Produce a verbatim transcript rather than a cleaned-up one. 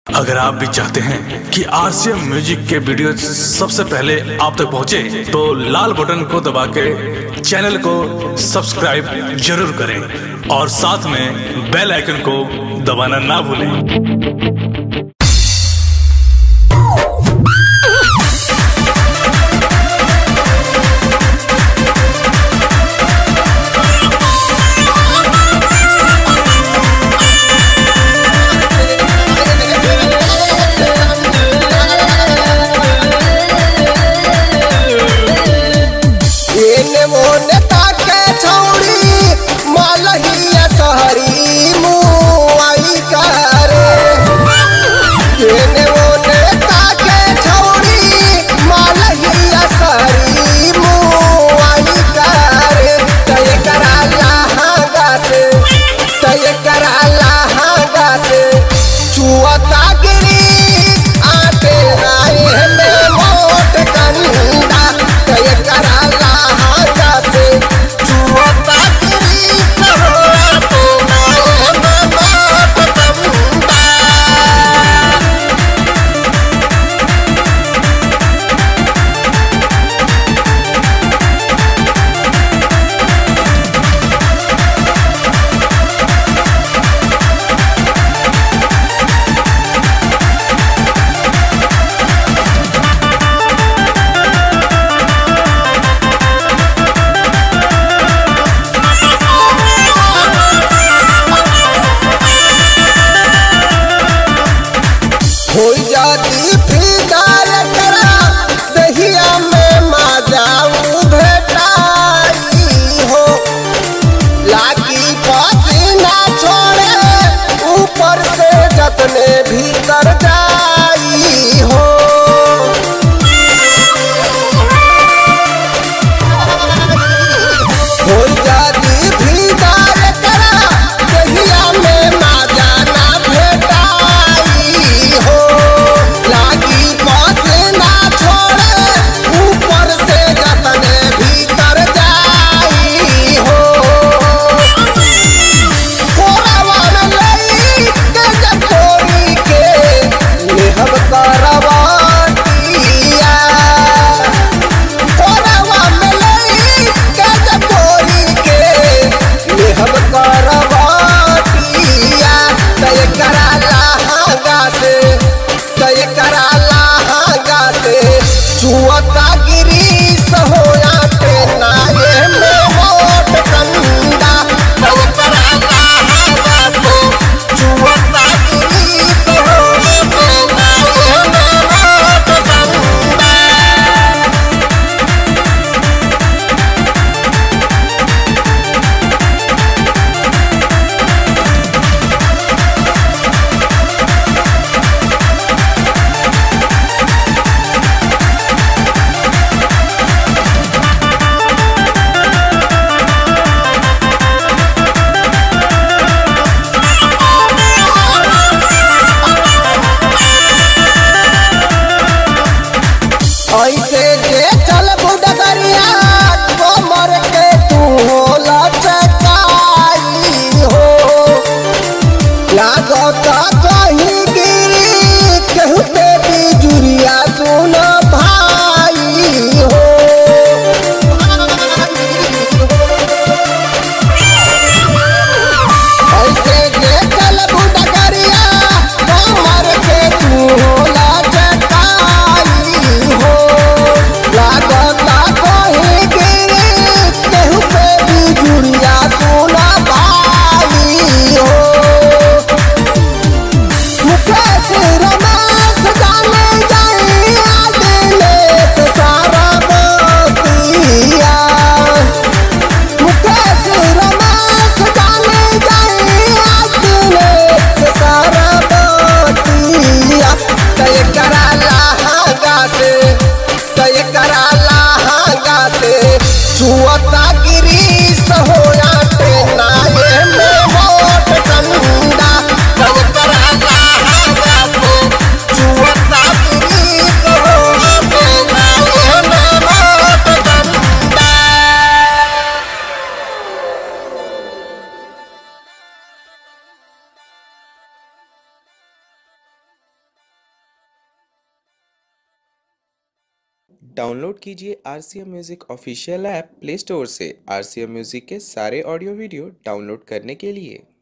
अगर आप भी चाहते हैं कि आरसीएम म्यूजिक के वीडियो सबसे पहले आप तक पहुंचे, तो लाल बटन को दबा के चैनल को सब्सक्राइब जरूर करें और साथ में बेल आइकन को दबाना ना भूलें। भीतर जाई हो हो जाती भीतर करा दहिया में माजा ना भेटाई हो, लागी बात ना छोड़े ऊपर से जतने भीतर जाई हो। हम करवाटिया कोरवा में लई के जपोरी के हम करवाटिया तय कराला हागा से तय कराला हागा से चुअता गिरी सहोया पे नाये में मोट कंदा तय कराला हागा से चुअता गिरी सहोया पे ऐसे जे चल बुडगरिया कोमर के तू होला चकाई हो, लागता कहीं गिरी कहू पे बिजुरिया सुन भाई हो। ऐसे जे चल बुडगरिया कोमर के तू होला लागता कहीं गिरी केहू पे बिजुरिया सुना भाई हो। मुकेश रमेश जाने जाई आदिलेश सारा बतिया, मुकेश रमेश जाने जाई आदिलेश सारा बतिया तय कराला हागा से तय कराला हागा से चुअता गिरी सहोया पे नाये में मोट कंदा तय कराला हागा से डाउनलोड कीजिए R C M music official app play store से आर सी एम म्यूजिक के सारे ऑडियो वीडियो डाउनलोड करने के लिए।